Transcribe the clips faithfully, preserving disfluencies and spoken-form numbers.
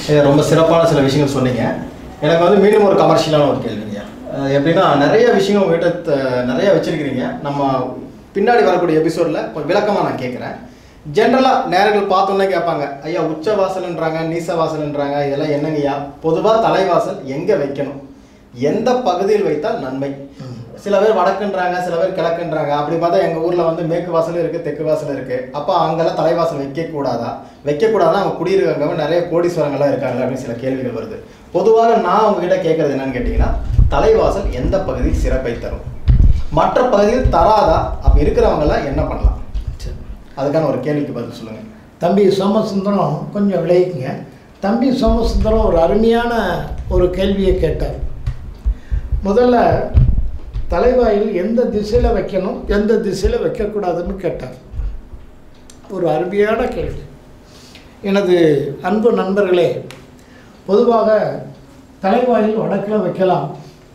ரொம்ப சிறப்பான சில விஷயங்கள் சொன்னீங்க. எனக்கு வந்து மீண்டும் ஒரு கமர்ஷியலான ஒரு கேள்விங்க. எப்படின்னா நிறைய விஷயங்கள் உங்கள்கிட்ட நிறைய வச்சிருக்கிறீங்க. நம்ம பின்னாடி வரக்கூடிய எபிசோடில் கொஞ்சம் விளக்கமாக நான் கேட்குறேன். ஜென்ரலாக நேரங்கள் பார்த்தோன்னே கேட்பாங்க, ஐயா உச்ச வாசல்ன்றாங்க, நீச வாசல்ன்றாங்க, இதெல்லாம் என்னங்கய்யா? பொதுவாக தலைவாசல் எங்கே வைக்கணும், எந்த பகுதியில் வைத்தால் நன்மை? சில பேர் வடக்குன்றாங்க, சில பேர் கிழக்குன்றாங்க. அப்படி பார்த்தா எங்கள் ஊரில் வந்து மேற்கு வாசலும் இருக்குது, தெற்கு வாசலும் இருக்குது. அப்போ அங்கெல்லாம் தலைவாசல் வைக்கக்கூடாதா? வைக்கக்கூடாதான் அவங்க குடியிருக்கவங்க நிறைய கோடீஸ்வரங்கள்லாம் இருக்காங்க அப்படின்னு சில கேள்விகள் வருது. பொதுவாக நான் உங்ககிட்ட கேட்குறது என்னன்னு கேட்டிங்கன்னா, தலைவாசல் எந்த பகுதியில் சிறப்பை தரும், மற்ற பகுதியில் தராதா? அப்போ இருக்கிறவங்களாம் என்ன பண்ணலாம்? அதுக்கான ஒரு கேள்விக்கு பதில் சொல்லுங்கள். தம்பி சோமசுந்தரம் கொஞ்சம் விளைவிக்குங்க. தம்பி சோமசுந்தரம் ஒரு அருமையான ஒரு கேள்வியை கேட்டார். முதல்ல தலைவாயில் எந்த திசையில் வைக்கணும், எந்த திசையில் வைக்கக்கூடாதுன்னு கேட்டார். ஒரு அருமையான கேள்வி. எனது அன்பு நண்பர்களே, பொதுவாக தலைவாயில் வடக்கில் வைக்கலாம்,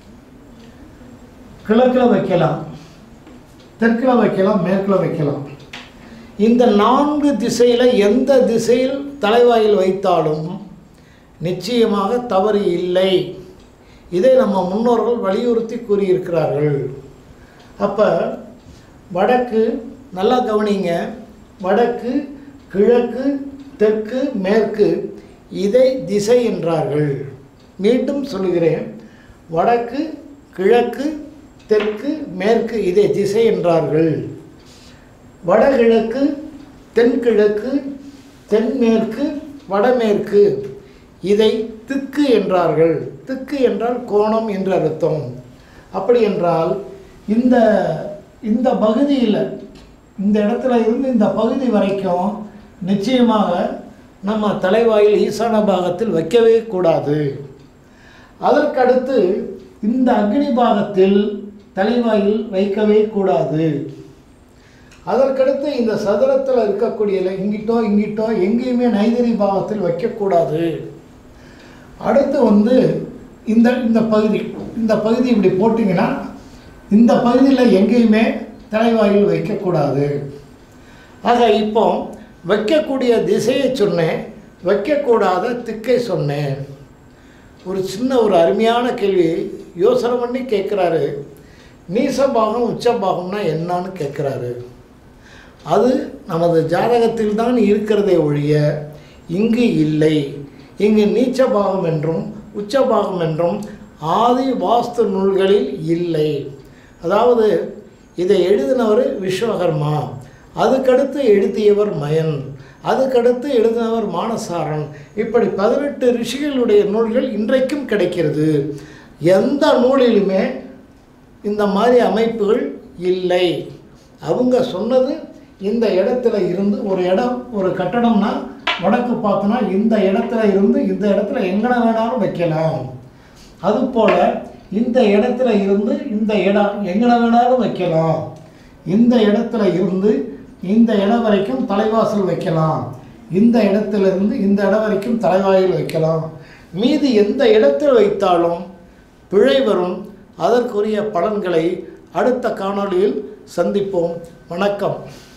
கிழக்கில் வைக்கலாம், தெற்கில் வைக்கலாம், மேற்கில் வைக்கலாம். இந்த நான்கு திசையில் எந்த திசையில் தலைவாயில் வைத்தாலும் நிச்சயமாக தவறு இல்லை. இதை நம்ம முன்னோர்கள் வலியுறுத்தி கூறியிருக்கிறார்கள். அப்போ வடக்கு, நல்லா கவனிங்க, வடக்கு, கிழக்கு, தெற்கு, மேற்கு இதை திசை என்றார்கள். மீண்டும் சொல்லுகிறேன், வடக்கு, கிழக்கு, தெற்கு, மேற்கு இதை திசை என்றார்கள். வடகிழக்கு, தென்கிழக்கு, தென்மேற்கு, வடமேற்கு இதை திக்கு என்றார்கள். திக்கு என்றால் கோணம் என்று அர்த்தம். அப்படி என்றால் இந்த இந்த பகுதியில், இந்த இடத்துல இருந்து இந்த பகுதி வரைக்கும் நிச்சயமாக நம்ம தலைவாயில் ஈசான பாகத்தில் வைக்கவே கூடாது. அதற்கடுத்து இந்த அக்னி பாகத்தில் தலைவாயில் வைக்கவே கூடாது. அதற்கடுத்து இந்த சதுரத்தில் இருக்கக்கூடிய இங்கிட்டோ இங்கிட்டோ எங்கேயுமே நைதிரி பாகத்தில் வைக்கக்கூடாது. அடுத்து வந்து இந்த இந்த பகுதி இந்த பகுதி இப்படி போட்டிங்கன்னா இந்த பகுதியில் எங்கேயுமே தலைவாயில் வைக்கக்கூடாது. ஆக இப்போ வைக்கக்கூடிய திசையை சொன்னேன், வைக்கக்கூடாத திக்கை சொன்னேன். ஒரு சின்ன ஒரு அருமையான கேள்வி யோசனை பண்ணி கேட்குறாரு. நீசபாகம் உச்சபாகம்னா என்னான்னு கேட்குறாரு. அது நமது ஜாதகத்தில் தான் இருக்கிறதே ஒழிய இங்கு இல்லை. இங்கு நீச்ச பாகம் என்றும் உச்ச பாகம் என்றும் ஆதி வாஸ்து நூல்களில் இல்லை. அதாவது இதை எழுதினவர் விஸ்வகர்மா, அதுக்கடுத்து எழுதியவர் மயன், அதுக்கடுத்து எழுதினவர் மானசாரன். இப்படி பதினெட்டு ரிஷிகளுடைய நூல்கள் இன்றைக்கும் கிடைக்கிறது. எந்த நூலிலுமே இந்த மாதிரி அமைப்புகள் இல்லை. அவங்க சொன்னது இந்த இடத்துல இருந்து ஒரு இடம், ஒரு கட்டடம்னா வடக்கு பார்த்தோன்னா இந்த இடத்துல இருந்து இந்த இடத்துல எங்கன வேணாலும் வைக்கலாம். அதுபோல் இந்த இடத்துல இருந்து இந்த இடம் எங்கன வேணாலும் வைக்கலாம். இந்த இடத்துல இருந்து இந்த இடம் வரைக்கும் தலைவாசல் வைக்கலாம், இந்த இடத்துல இருந்து இந்த இடம் வரைக்கும் தலைவாயில் வைக்கலாம். மீதி எந்த இடத்தில் வைத்தாலும் பிழை வரும். அதற்குரிய பலன்களை அடுத்த காணொளியில் சந்திப்போம். வணக்கம்.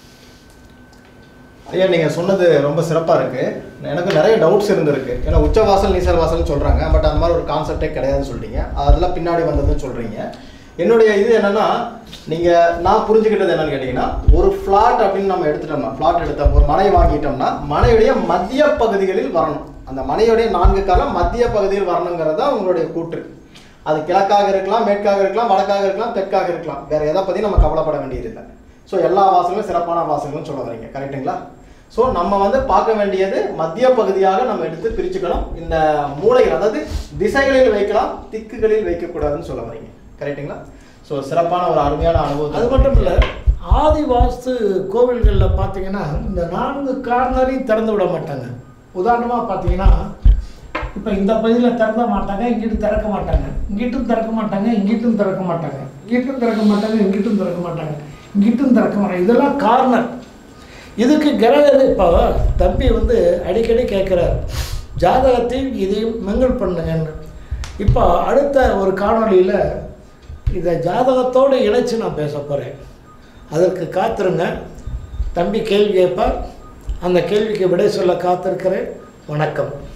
ஐயா, நீங்கள் சொன்னது ரொம்ப சிறப்பாக இருக்குது. எனக்கு நிறைய டவுட்ஸ் இருந்திருக்கு. ஏன்னா உச்சவாசல் நீசர் வாசல்னு சொல்கிறாங்க, பட் அந்த மாதிரி ஒரு கான்செப்டே கிடையாதுன்னு சொல்லிட்டீங்க. அதெல்லாம் பின்னாடி வந்ததுன்னு சொல்கிறீங்க. என்னுடைய இது என்னென்னா, நீங்கள் நான் புரிஞ்சுக்கிட்டது என்னென்னு கேட்டிங்கன்னா, ஒரு ஃப்ளாட் அப்படின்னு நம்ம எடுத்துட்டோம்னா, ஃப்ளாட் எடுத்த ஒரு மனை வாங்கிட்டோம்னா மனையுடைய மத்திய பகுதிகளில் வரணும். அந்த மனையுடைய நான்கு காலம் மத்திய பகுதியில் வரணுங்கிறது தான் உங்களுடைய கூற்று. அது கிழக்காக இருக்கலாம், மேற்காக இருக்கலாம், வடக்காக இருக்கலாம், தெற்காக இருக்கலாம். வேறு எதை பற்றி நம்ம கவலைப்பட வேண்டியதில்லை. ஸோ எல்லா வாசல்களும் சிறப்பான வாசல்கள்னு சொல்ல வரீங்க, கரெக்டுங்களா? ஸோ நம்ம வந்து பார்க்க வேண்டியது மத்திய பகுதியாக நம்ம எடுத்து பிரிச்சுக்கணும். இந்த மூலைகள், அதாவது திசைகளில் வைக்கலாம், திக்குகளில் வைக்கக்கூடாதுன்னு சொல்ல வரீங்க, கரெக்டுங்களா? ஸோ சிறப்பான ஒரு அருமையான அனுபவம். அது மட்டும் இல்லை, ஆதி வாஸ்து கோவில்களில் பார்த்தீங்கன்னா இந்த நான்கு கார்னரையும் திறந்து விட மாட்டாங்க. உதாரணமாக பார்த்தீங்கன்னா, இப்போ இந்த பகுதியில் திறந்த மாட்டாங்க, இங்கிட்டும் திறக்க மாட்டாங்க, இங்கிட்டும் திறக்க மாட்டாங்க, இங்கிட்டும் திறக்க மாட்டாங்க, இங்கிட்டும் திறக்க மாட்டாங்க, இங்கிட்டும் திறக்க மாட்டாங்க, இங்கிட்டும் திறக்க மாட்டாங்க. இதெல்லாம் கார்னர். இதுக்கு கிரகம் இப்போ தம்பி வந்து அடிக்கடி கேட்குறார், ஜாதகத்தில் இதையும் மிங்கிள் பண்ணுங்கன்னு. இப்போ அடுத்த ஒரு காணொலியில் இதை ஜாதகத்தோடு இணைச்சி நான் பேச போகிறேன். அதற்கு காத்திருங்க. தம்பி கேள்வி கேட்பார், அந்த கேள்விக்கு விடை சொல்ல காத்திருக்கிறேன். வணக்கம்.